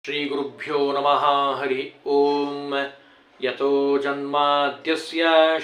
ಶ್ರೀಗುರುಭ್ಯೋ ನಮಃ ಹರಿ ಓಂ ಯತೋ ಜನ್ಮಾದ್ಯಸ್ಯ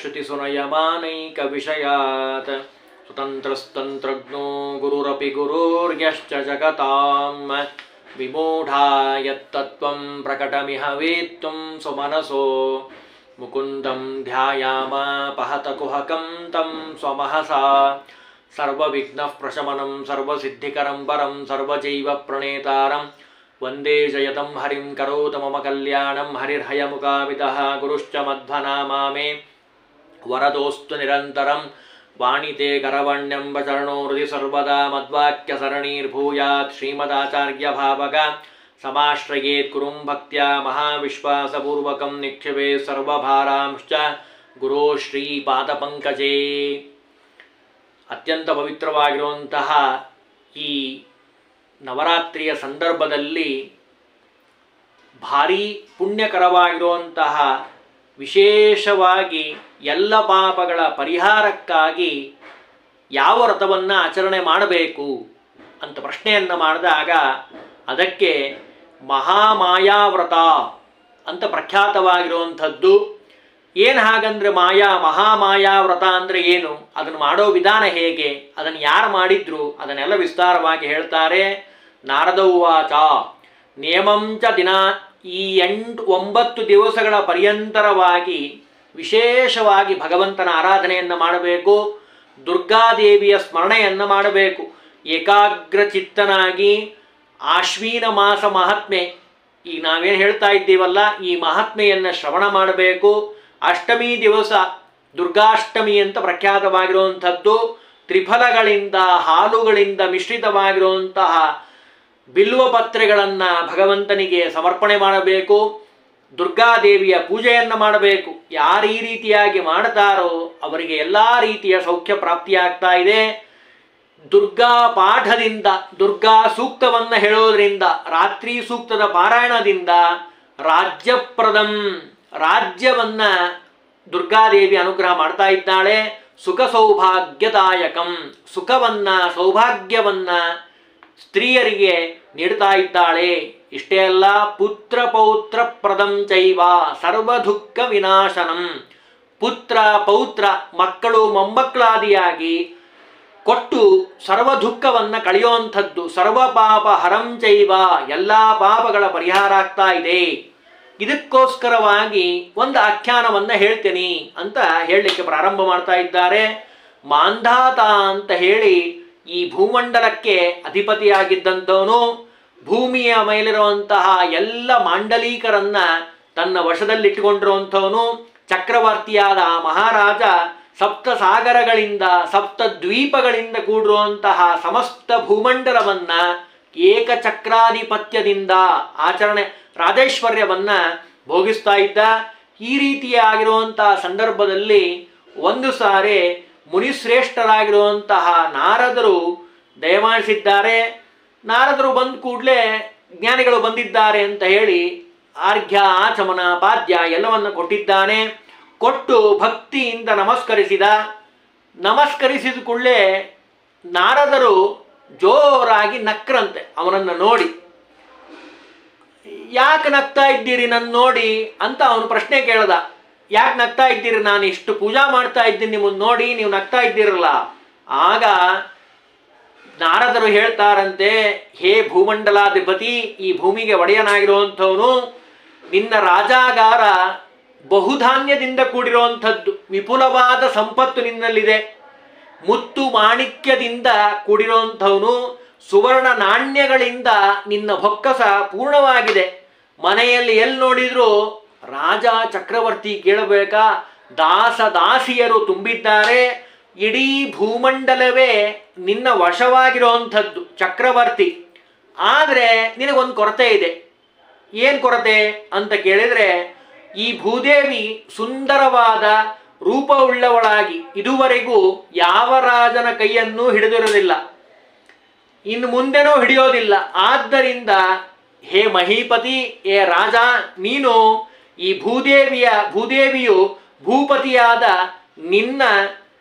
ಶ್ರುತಿಸುನಯಮಾನೈಕವಿಷಯಾತ್ ಸ್ವತಂತ್ರಸ್ತಂತ್ರಜ್ಞೋ ಗುರುರಪಿ ಗುರುರ್ಯಶ್ಚ ಜಗತಾಂ ವಿಮೂಢಾ ಯತ್ತತ್ವಂ ಪ್ರಕಟಮಿಹ ವೇತ್ತುಂ ಸುಮನಸೋ ಮುಕುಂದಂ ಧ್ಯಾಯಾಮ ಪಹತ ಕುಹಕಂ ತಂ ಸ್ವಮಹಸಾ ಸರ್ವವಿಘ್ನಃ ಪ್ರಶಮನಂ ಸರ್ವಸಿದ್ಧಿಕರಂ ಪರಂ ಸರ್ವಜೈವ ಪ್ರಣೇತಾರಂ ವಂದೇ ಜಯತಂ ಹರಿಂ ಕರೋತ ಮಮ ಕಲ್ಯಾಣಂ ಹರಿರ್ಹಯಮುಖಾವಿದಃ ಗುರುಶ್ಚ ಮಧ್ವನಾಮಾ ಮೇ ವರದೋಸ್ತು ನಿರಂತರಂ ವಾಣಿತೆ ಕರವಣ್ಯಂ ವಚರಣೋ ಹೃದಿ ಸರ್ವದಾ ಮದ್ವಾಕ್ಯ ಸರಣೀರ್ಭೂಯಾತ್ ಶ್ರೀಮದಾಚಾರ್ಯ ಭಾವಕ ಸಮಾಶ್ರಯೇತ್ ಕುರುಂ ಭಕ್ತ್ಯಾ ಮಹಾವಿಶ್ವಾಸಪೂರ್ವಕಂ ನಿಕ್ಷಿಪೇ ಸರ್ವಭಾರಾಂಶ್ಚ ಗುರೋ ಶ್ರೀ ಪಾದಪಂಕಜೇ. ಅತ್ಯಂತ ಪವಿತ್ರವಾಗಿರುವಂತಹ ಈ ನವರಾತ್ರಿಯ ಸಂದರ್ಭದಲ್ಲಿ ಭಾರೀ ಪುಣ್ಯಕರವಾಗಿರುವಂತಹ ವಿಶೇಷವಾಗಿ ಎಲ್ಲ ಪಾಪಗಳ ಪರಿಹಾರಕ್ಕಾಗಿ ಯಾವ ವ್ರತವನ್ನು ಆಚರಣೆ ಮಾಡಬೇಕು ಅಂತ ಪ್ರಶ್ನೆಯನ್ನು ಮಾಡಿದಾಗ ಅದಕ್ಕೆ ಮಹಾಮಾಯಾವ್ರತ ಅಂತ ಪ್ರಖ್ಯಾತವಾಗಿರುವಂಥದ್ದು. ಏನು ಹಾಗಂದರೆ ಮಹಾಮಾಯಾವ್ರತ ಅಂದರೆ ಏನು, ಅದನ್ನು ಮಾಡೋ ವಿಧಾನ ಹೇಗೆ, ಅದನ್ನು ಯಾರು ಮಾಡಿದ್ರು, ಅದನ್ನೆಲ್ಲ ವಿಸ್ತಾರವಾಗಿ ಹೇಳ್ತಾರೆ. ನಾರದ ಉವಾಚ ನಿಯಮಂಚ ದಿನ ಈ 9 ದಿವಸಗಳ ಪರ್ಯಂತರವಾಗಿ ವಿಶೇಷವಾಗಿ ಭಗವಂತನ ಆರಾಧನೆಯನ್ನು ಮಾಡಬೇಕು, ದುರ್ಗಾದೇವಿಯ ಸ್ಮರಣೆಯನ್ನು ಮಾಡಬೇಕು. ಏಕಾಗ್ರಚಿತ್ತನಾಗಿ ಆಶ್ವೀನ ಮಾಸ ಮಹಾತ್ಮೆ, ಈಗ ನಾವೇನು ಹೇಳ್ತಾ ಇದ್ದೀವಲ್ಲ, ಈ ಮಹಾತ್ಮೆಯನ್ನು ಶ್ರವಣ ಮಾಡಬೇಕು. ಅಷ್ಟಮಿ ದಿವಸ ದುರ್ಗಾಷ್ಟಮಿ ಅಂತ ಪ್ರಖ್ಯಾತವಾಗಿರುವಂಥದ್ದು. ತ್ರಿಫಲಗಳಿಂದ ಹಾಲುಗಳಿಂದ ಮಿಶ್ರಿತವಾಗಿರುವಂತಹ ಬಿಲ್ವಪತ್ರೆಗಳನ್ನು ಭಗವಂತನಿಗೆ ಸಮರ್ಪಣೆ ಮಾಡಬೇಕು. ದುರ್ಗಾದೇವಿಯ ಪೂಜೆಯನ್ನು ಮಾಡಬೇಕು. ಯಾರು ಈ ರೀತಿಯಾಗಿ ಮಾಡ್ತಾರೋ ಅವರಿಗೆ ಎಲ್ಲ ರೀತಿಯ ಸೌಖ್ಯ ಪ್ರಾಪ್ತಿಯಾಗ್ತಾ ಇದೆ. ದುರ್ಗಾ ಪಾಠದಿಂದ, ದುರ್ಗಾ ಸೂಕ್ತವನ್ನು ಹೇಳೋದ್ರಿಂದ, ರಾತ್ರಿ ಸೂಕ್ತದ ಪಾರಾಯಣದಿಂದ ರಾಜ್ಯಪ್ರದಂ, ರಾಜ್ಯವನ್ನ ದುರ್ಗಾದೇವಿ ಅನುಗ್ರಹ ಮಾಡ್ತಾ ಇದ್ದಾಳೆ. ಸುಖ ಸೌಭಾಗ್ಯದಾಯಕಂ, ಸುಖವನ್ನ ಸೌಭಾಗ್ಯವನ್ನ ಸ್ತ್ರೀಯರಿಗೆ ನೀಡ್ತಾ ಇದ್ದಾಳೆ. ಇಷ್ಟೇ ಅಲ್ಲ, ಪುತ್ರ ಪೌತ್ರ ಪ್ರದಂ ಚೈವ ಸರ್ವ ದುಃಖ ವಿನಾಶನಂ, ಪುತ್ರ ಪೌತ್ರ ಮಕ್ಕಳು ಮೊಮ್ಮಕ್ಕಳಾದಿಯಾಗಿ ಕೊಟ್ಟು ಸರ್ವ ದುಃಖವನ್ನು ಕಳೆಯುವಂಥದ್ದು. ಸರ್ವ ಪಾಪ ಹರಂ ಚೈವ, ಎಲ್ಲ ಪಾಪಗಳ ಪರಿಹಾರ ಆಗ್ತಾ ಇದೆ. ಇದಕ್ಕೋಸ್ಕರವಾಗಿ ಒಂದು ಆಖ್ಯಾನವನ್ನು ಹೇಳ್ತೀನಿ ಅಂತ ಹೇಳಲಿಕ್ಕೆ ಪ್ರಾರಂಭ ಮಾಡ್ತಾ ಇದ್ದಾರೆ. ಮಾಂಧಾತ ಅಂತ ಹೇಳಿ ಈ ಭೂಮಂಡಲಕ್ಕೆ ಅಧಿಪತಿಯಾಗಿದ್ದಂಥವನು, ಭೂಮಿಯ ಮೇಲಿರುವಂತಹ ಎಲ್ಲ ಮಾಂಡಲೀಕರನ್ನ ತನ್ನ ವಶದಲ್ಲಿಟ್ಟುಕೊಂಡಿರುವಂಥವನು, ಚಕ್ರವರ್ತಿಯಾದ ಮಹಾರಾಜ ಸಪ್ತ ಸಾಗರಗಳಿಂದ ಸಪ್ತ ದ್ವೀಪಗಳಿಂದ ಕೂಡಿರುವಂತಹ ಸಮಸ್ತ ಭೂಮಂಡಲವನ್ನ ಏಕಚಕ್ರಾಧಿಪತ್ಯದಿಂದ ಆಚರಣೆ ರಾಜೈಶ್ವರ್ಯವನ್ನ ಭೋಗಿಸ್ತಾ ಇದ್ದ. ಈ ರೀತಿಯಾಗಿರುವಂತಹ ಸಂದರ್ಭದಲ್ಲಿ ಒಂದು ಸಾರಿ ಮುನಿಶ್ರೇಷ್ಠರಾಗಿರುವಂತಹ ನಾರದರು ದಯಮಾಡಿಸಿದ್ದಾರೆ. ನಾರದರು ಬಂದ ಕೂಡಲೇ ಜ್ಞಾನಿಗಳು ಬಂದಿದ್ದಾರೆ ಅಂತ ಹೇಳಿ ಆರ್ಘ್ಯ ಆಚಮನ ಪಾದ್ಯ ಎಲ್ಲವನ್ನು ಕೊಟ್ಟಿದ್ದಾನೆ. ಕೊಟ್ಟು ಭಕ್ತಿಯಿಂದ ನಮಸ್ಕರಿಸಿದ ಕೂಡಲೇ ನಾರದರು ಜೋರಾಗಿ ನಕ್ರಂತೆ ಅವನನ್ನು ನೋಡಿ. ಯಾಕೆ ನಗ್ತಾ ಇದ್ದೀರಿ ನನ್ನ ನೋಡಿ ಅಂತ ಅವನು ಪ್ರಶ್ನೆ ಕೇಳ್ದ. ಯಾಕೆ ನಗ್ತಾ ಇದ್ದೀರಿ, ನಾನು ಇಷ್ಟು ಪೂಜಾ ಮಾಡ್ತಾ ಇದ್ದೀನಿ ನಿಮ್ಮನ್ನು ನೋಡಿ, ನೀವು ನಗ್ತಾ ಇದ್ದೀರಲ್ಲ. ಆಗ ನಾರದರು ಹೇಳ್ತಾರಂತೆ, ಹೇ ಭೂಮಂಡಲಾಧಿಪತಿ, ಈ ಭೂಮಿಗೆ ಒಡೆಯನಾಗಿರುವಂಥವನು, ನಿನ್ನ ರಾಜಾಗಾರ ಬಹುಧಾನ್ಯದಿಂದ ಕೂಡಿರುವಂಥದ್ದು, ವಿಪುಲವಾದ ಸಂಪತ್ತು ನಿನ್ನಲ್ಲಿದೆ. ಮುತ್ತು ಮಾಣಿಕ್ಯದಿಂದ ಕೂಡಿರುವಂಥವನು, ಸುವರ್ಣ ನಾಣ್ಯಗಳಿಂದ ನಿನ್ನ ಬೊಕ್ಕಸ ಪೂರ್ಣವಾಗಿದೆ. ಮನೆಯಲ್ಲಿ ಎಲ್ಲಿ ನೋಡಿದ್ರು ರಾಜ ಚಕ್ರವರ್ತಿ ಕೇಳಬೇಕಾ, ದಾಸಿಯರು ತುಂಬಿದ್ದಾರೆ. ಇಡೀ ಭೂಮಂಡಲವೇ ನಿನ್ನ ವಶವಾಗಿರುವಂಥದ್ದು, ಚಕ್ರವರ್ತಿ. ಆದರೆ ನಿನಗೊಂದು ಕೊರತೆ ಇದೆ. ಏನು ಕೊರತೆ ಅಂತ ಕೇಳಿದರೆ, ಈ ಭೂದೇವಿ ಸುಂದರವಾದ ರೂಪವುಳ್ಳವಳಾಗಿ ಇದುವರೆಗೂ ಯಾವ ರಾಜನ ಕೈಯನ್ನು ಹಿಡಿದಿರೋದಿಲ್ಲ, ಇನ್ನು ಮುಂದೆನೂ ಹಿಡಿಯೋದಿಲ್ಲ. ಆದ್ದರಿಂದ ಹೇ ಮಹೀಪತಿ, ಹೇ ರಾಜ, ನೀನು ಈ ಭೂದೇವಿಯು ಭೂಪತಿಯಾದ ನಿನ್ನ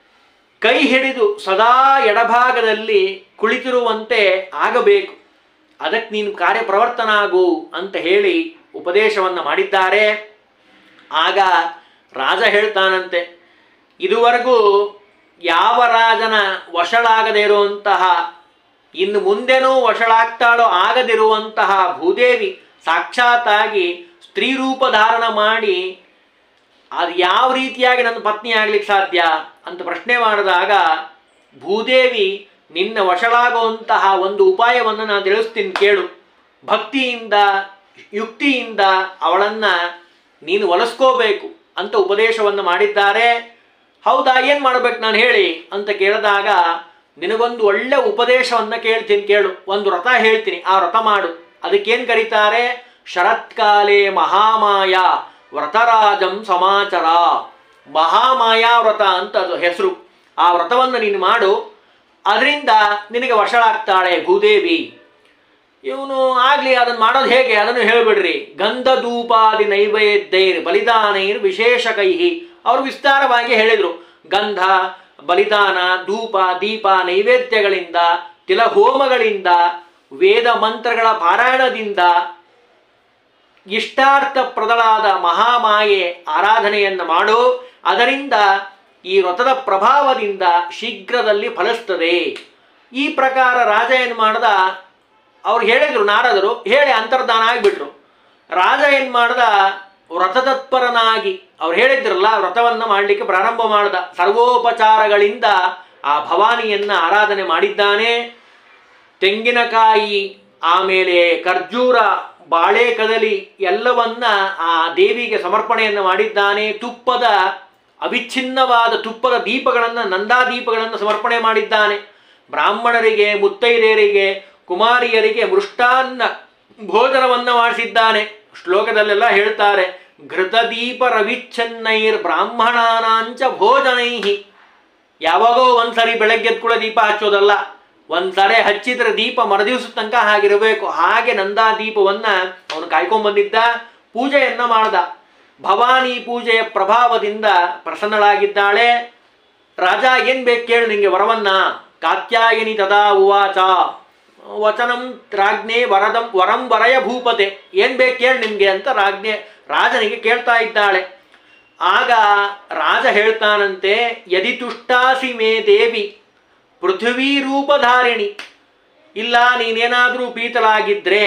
ಕೈ ಹಿಡಿದು ಸದಾ ಎಡಭಾಗದಲ್ಲಿ ಕುಳಿತಿರುವಂತೆ ಆಗಬೇಕು. ಅದಕ್ಕೆ ನೀನು ಕಾರ್ಯಪ್ರವರ್ತನ ಆಗು ಅಂತ ಹೇಳಿ ಉಪದೇಶವನ್ನು ಮಾಡಿದ್ದಾರೆ. ಆಗ ರಾಜ ಹೇಳ್ತಾನಂತೆ, ಇದುವರೆಗೂ ಯಾವ ರಾಜನ ವಶಳಾಗದೇ ಇರುವಂತಹ, ಇನ್ನು ಮುಂದೆನೂ ವಶಳಾಗ್ತಾಳೋ ಆಗದಿರುವಂತಹ ಭೂದೇವಿ ಸಾಕ್ಷಾತ್ತಾಗಿ ಸ್ತ್ರೀ ರೂಪ ಧಾರಣ ಮಾಡಿ ಅದು ಯಾವ ರೀತಿಯಾಗಿ ನನ್ನ ಪತ್ನಿ ಆಗ್ಲಿಕ್ಕೆ ಸಾಧ್ಯ ಅಂತ ಪ್ರಶ್ನೆ ಮಾಡಿದಾಗ, ಭೂದೇವಿ ನಿನ್ನ ವಶಳಾಗುವಂತಹ ಒಂದು ಉಪಾಯವನ್ನು ನಾನು ತಿಳಿಸ್ತೀನಿ ಕೇಳು, ಭಕ್ತಿಯಿಂದ ಯುಕ್ತಿಯಿಂದ ಅವಳನ್ನು ನೀನು ಒಲಿಸ್ಕೋಬೇಕು ಅಂತ ಉಪದೇಶವನ್ನು ಮಾಡಿದ್ದಾರೆ. ಹೌದಾ, ಏನು ಮಾಡಬೇಕು ನಾನು ಹೇಳಿ ಅಂತ ಕೇಳಿದಾಗ, ನಿನಗೊಂದು ಒಳ್ಳೆ ಉಪದೇಶವನ್ನು ಕೇಳ್ತೀನಿ ಕೇಳು, ಒಂದು ವ್ರತ ಹೇಳ್ತೀನಿ, ಆ ವ್ರತ ಮಾಡು. ಅದಕ್ಕೇನು ಕರೀತಾರೆ? ಶರತ್ಕಾಲೇ ಮಹಾಮಾಯ ವ್ರತರಾಜಂ ಸಮಾಚಾರ. ಮಹಾಮಾಯಾ ವ್ರತ ಅಂತ ಅದು ಹೆಸರು. ಆ ವ್ರತವನ್ನು ನೀನು ಮಾಡು, ಅದರಿಂದ ನಿನಗೆ ವಶಳಾಗ್ತಾಳೆ ಭೂದೇವಿ. ಇವನು ಆಗಲಿ, ಅದನ್ನು ಮಾಡೋದು ಹೇಗೆ ಅದನ್ನು ಹೇಳಿಬಿಡ್ರಿ. ಗಂಧ ಧೂಪಾದಿ ನೈವೇದ್ಯೈರ್ ಬಲಿದಾನೈರ್ ವಿಶೇಷಕೈಹಿ. ಅವರು ವಿಸ್ತಾರವಾಗಿ ಹೇಳಿದರು. ಗಂಧ, ಬಲಿದಾನ, ಧೂಪ, ದೀಪ, ನೈವೇದ್ಯಗಳಿಂದ, ತಿಲಹೋಮಗಳಿಂದ, ವೇದ ಮಂತ್ರಗಳ ಪಾರಾಯಣದಿಂದ ಇಷ್ಟಾರ್ಥಪ್ರದಳಾದ ಮಹಾಮಾಯೆ ಆರಾಧನೆಯನ್ನು ಮಾಡು. ಅದರಿಂದ ಈ ವ್ರತದ ಪ್ರಭಾವದಿಂದ ಶೀಘ್ರದಲ್ಲಿ ಫಲಿಸ್ತದೆ. ಈ ಪ್ರಕಾರ ರಾಜ ಏನು ಮಾಡ್ದ, ಅವ್ರು ಹೇಳಿದರು, ನಾರದರು ಹೇಳಿ ಅಂತರ್ಧಾನ ಆಗಿಬಿಟ್ರು. ರಾಜ ಏನು ಮಾಡ್ದ, ವ್ರತತತ್ಪರನಾಗಿ ಅವ್ರು ಹೇಳಿದ್ರಲ್ಲ ವ್ರತವನ್ನು ಮಾಡಲಿಕ್ಕೆ ಪ್ರಾರಂಭ ಮಾಡ್ದ. ಸರ್ವೋಪಚಾರಗಳಿಂದ ಆ ಭವಾನಿಯನ್ನು ಆರಾಧನೆ ಮಾಡಿದ್ದಾನೆ. ತೆಂಗಿನಕಾಯಿ, ಆಮೇಲೆ ಖರ್ಜೂರ, ಬಾಳೆ ಕದಲಿ ಎಲ್ಲವನ್ನ ಆ ದೇವಿಗೆ ಸಮರ್ಪಣೆಯನ್ನು ಮಾಡಿದ್ದಾನೆ. ತುಪ್ಪದ ಅವಿಚ್ಛಿನ್ನವಾದ ತುಪ್ಪದ ದೀಪಗಳನ್ನು, ನಂದಾದೀಪಗಳನ್ನು ಸಮರ್ಪಣೆ ಮಾಡಿದ್ದಾನೆ. ಬ್ರಾಹ್ಮಣರಿಗೆ, ಮುತ್ತೈದೆಯರಿಗೆ, ಕುಮಾರಿಯರಿಗೆ ಮೃಷ್ಟಾನ್ನ ಭೋಜನವನ್ನು ಮಾಡಿಸಿದ್ದಾನೆ. ಶ್ಲೋಕದಲ್ಲೆಲ್ಲ ಹೇಳ್ತಾರೆ, ಘೃತದೀಪ ರವಿಚ್ಛನ್ನೈರ್ ಬ್ರಾಹ್ಮಣಾನಾಂಚ ಭೋಜನೈಹಿ. ಯಾವಾಗೋ ಒಂದ್ಸರಿ ಬೆಳಗ್ಗೆ ಕೂಡ ದೀಪ ಹಚ್ಚೋದಲ್ಲ, ಒಂದ್ಸರಿ ಹಚ್ಚಿದ್ರೆ ದೀಪ ಮರುದಿವಸ ತನಕ ಹಾಗಿರಬೇಕು. ಹಾಗೆ ನಂದಾದೀಪವನ್ನು ಅವನು ಕಾಯ್ಕೊಂಡ್ಬಂದಿದ್ದ, ಪೂಜೆಯನ್ನ ಮಾಡ್ದ. ಭವಾನಿ ಪೂಜೆಯ ಪ್ರಭಾವದಿಂದ ಪ್ರಸನ್ನಳಾಗಿದ್ದಾಳೆ. ರಾಜ ಏನು ಬೇಕು ಕೇಳು ನಿಂಗೆ ವರವನ್ನ. ಕಾತ್ಯಾಯನಿ ತದಾ ಉವಾಚ ವಚನಂ ರಾಜ್ಞೆ ವರಂ ವರಯ ಭೂಪತೆ. ಏನು ಬೇಕು ಕೇಳು ನಿಮಗೆ ಅಂತ ರಾಜನಿಗೆ ಕೇಳ್ತಾ ಇದ್ದಾಳೆ. ಆಗ ರಾಜ ಹೇಳ್ತಾನಂತೆ, ಯದಿ ತುಷ್ಟಾಸಿ ಮೇ ದೇವಿ ಪೃಥ್ವೀ ರೂಪಧಾರಿಣಿ. ಇಲ್ಲ, ನೀನೇನಾದರೂ ಪೀತಲಾಗಿದ್ರೆ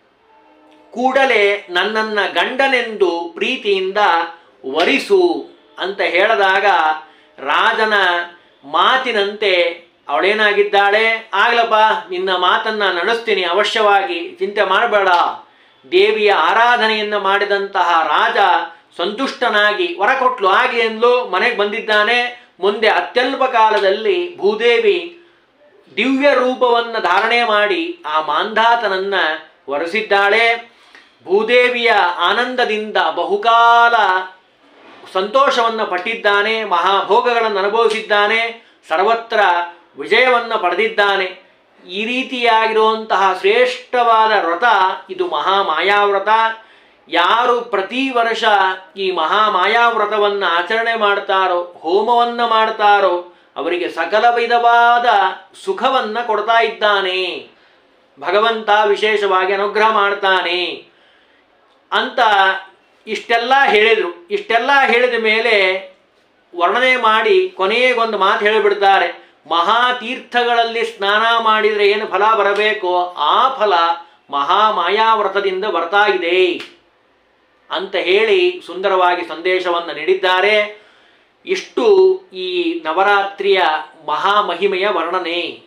ಕೂಡಲೇ ನನ್ನನ್ನು ಗಂಡನೆಂದು ಪ್ರೀತಿಯಿಂದ ವರಿಸು ಅಂತ ಹೇಳಿದಾಗ, ರಾಜನ ಮಾತಿನಂತೆ ಅವಳೇನಾಗಿದ್ದಾಳೆ, ಆಗ್ಲಪ್ಪ ನಿನ್ನ ಮಾತನ್ನು ನಡೆಸ್ತೀನಿ ಅವಶ್ಯವಾಗಿ, ಚಿಂತೆ ಮಾಡಬೇಡ. ದೇವಿಯ ಆರಾಧನೆಯನ್ನು ಮಾಡಿದಂತಹ ರಾಜ ಸಂತುಷ್ಟನಾಗಿ ವರ ಕೊಟ್ಲು, ಆಗಲಿ ಎಂದ್ಲು. ಮನೆಗೆ ಬಂದಿದ್ದಾನೆ. ಮುಂದೆ ಅತ್ಯಲ್ಪ ಕಾಲದಲ್ಲಿ ಭೂದೇವಿ ದಿವ್ಯ ರೂಪವನ್ನು ಧಾರಣೆ ಮಾಡಿ ಆ ಮಾಂಧಾತನನ್ನು ವರಿಸಿದ್ದಾಳೆ. ಭೂದೇವಿಯ ಆನಂದದಿಂದ ಬಹುಕಾಲ ಸಂತೋಷವನ್ನು ಪಟ್ಟಿದ್ದಾನೆ, ಮಹಾಭೋಗಗಳನ್ನು ಅನುಭವಿಸಿದ್ದಾನೆ, ಸರ್ವತ್ರ ವಿಜಯವನ್ನು ಪಡೆದಿದ್ದಾನೆ. ಈ ರೀತಿಯಾಗಿರುವಂತಹ ಶ್ರೇಷ್ಠವಾದ ವ್ರತ ಇದು ಮಹಾಮಾಯಾವ್ರತ. ಯಾರು ಪ್ರತಿ ವರ್ಷ ಈ ಮಹಾಮಾಯಾವ್ರತವನ್ನು ಆಚರಣೆ ಮಾಡ್ತಾರೋ, ಹೋಮವನ್ನು ಮಾಡ್ತಾರೋ, ಅವರಿಗೆ ಸಕಲ ವಿಧವಾದ ಸುಖವನ್ನು ಕೊಡ್ತಾ ಇದ್ದಾನೆ ಭಗವಂತ, ವಿಶೇಷವಾಗಿ ಅನುಗ್ರಹ ಮಾಡ್ತಾನೆ ಅಂತ ಇಷ್ಟೆಲ್ಲ ಹೇಳಿದರು. ಇಷ್ಟೆಲ್ಲ ಹೇಳಿದ ಮೇಲೆ ವರ್ಣನೆ ಮಾಡಿ ಕೊನೆಗೊಂದು ಮಾತು ಹೇಳಿಬಿಡ್ತಾರೆ. ಮಹಾತೀರ್ಥಗಳಲ್ಲಿ ಸ್ನಾನ ಮಾಡಿದರೆ ಏನು ಫಲ ಬರಬೇಕೋ ಆ ಫಲ ಮಹಾಮಾಯಾವ್ರತದಿಂದ ಬರ್ತಾ ಇದೆ ಅಂತ ಹೇಳಿ ಸುಂದರವಾಗಿ ಸಂದೇಶವನ್ನು ನೀಡಿದ್ದಾರೆ. ಇಷ್ಟು ಈ ನವರಾತ್ರಿಯ ಮಹಾಮಹಿಮೆಯ ವರ್ಣನೆ.